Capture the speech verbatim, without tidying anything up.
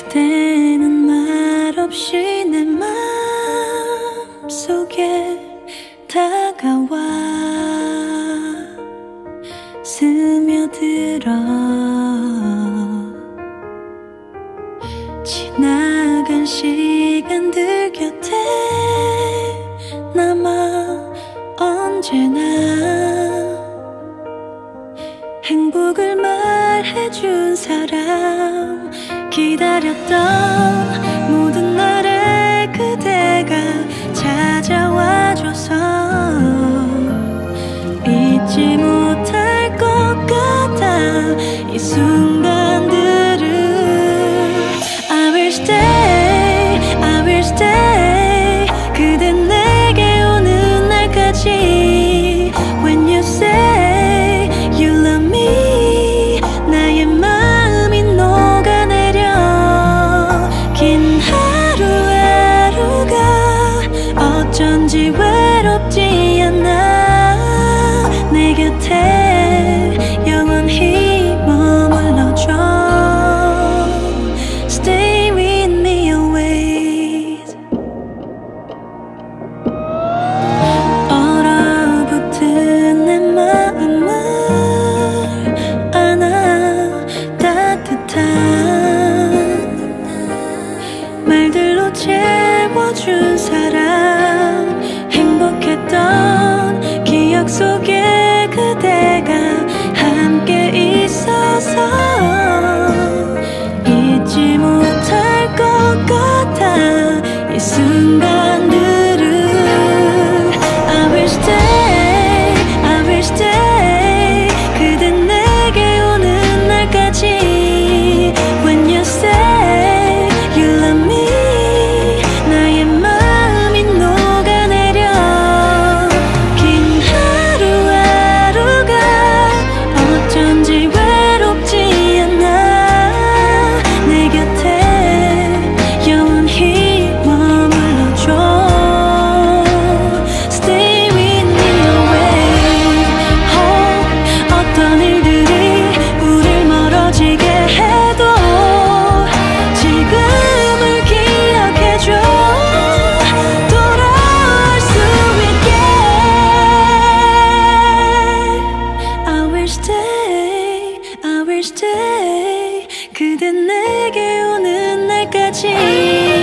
그대는 말없이 내 맘속에 다가와 스며들어 지나간 시간들 곁에 남아 언제나 행복을 말해준 사람 기다렸던 모든 날에 그대가 찾아와줘서 잊지 못할 것 같아 이 순간들을 I will stay, I will stay 그대 내게 오는 날까지 When you say you love me 나의 마음이 녹아내려 긴 하루하루가 어쩐지 외롭지 않아 내 곁에 영원히 머물러줘 Stay with me always 얼어붙은 내 마음을 안아 따뜻한 말들로 채워준 사람 행복했던 기억 속에 그대가 함께 있어서 잊지 못할 것 같아 이 순간들을 I will stay, I will stay 그대 내게 오는 날까지 When you say you love me 나의 마음이 녹아내려 긴 하루하루가 어쩐지 외롭지 않아 내 곁에 영원히 머물러줘 Stay with me always oh, 어떤 일들이 우릴 멀어지게 해도 지금을 기억해줘 돌아올 수 있게 I will stay, I will stay 그대 내게 오는 날까지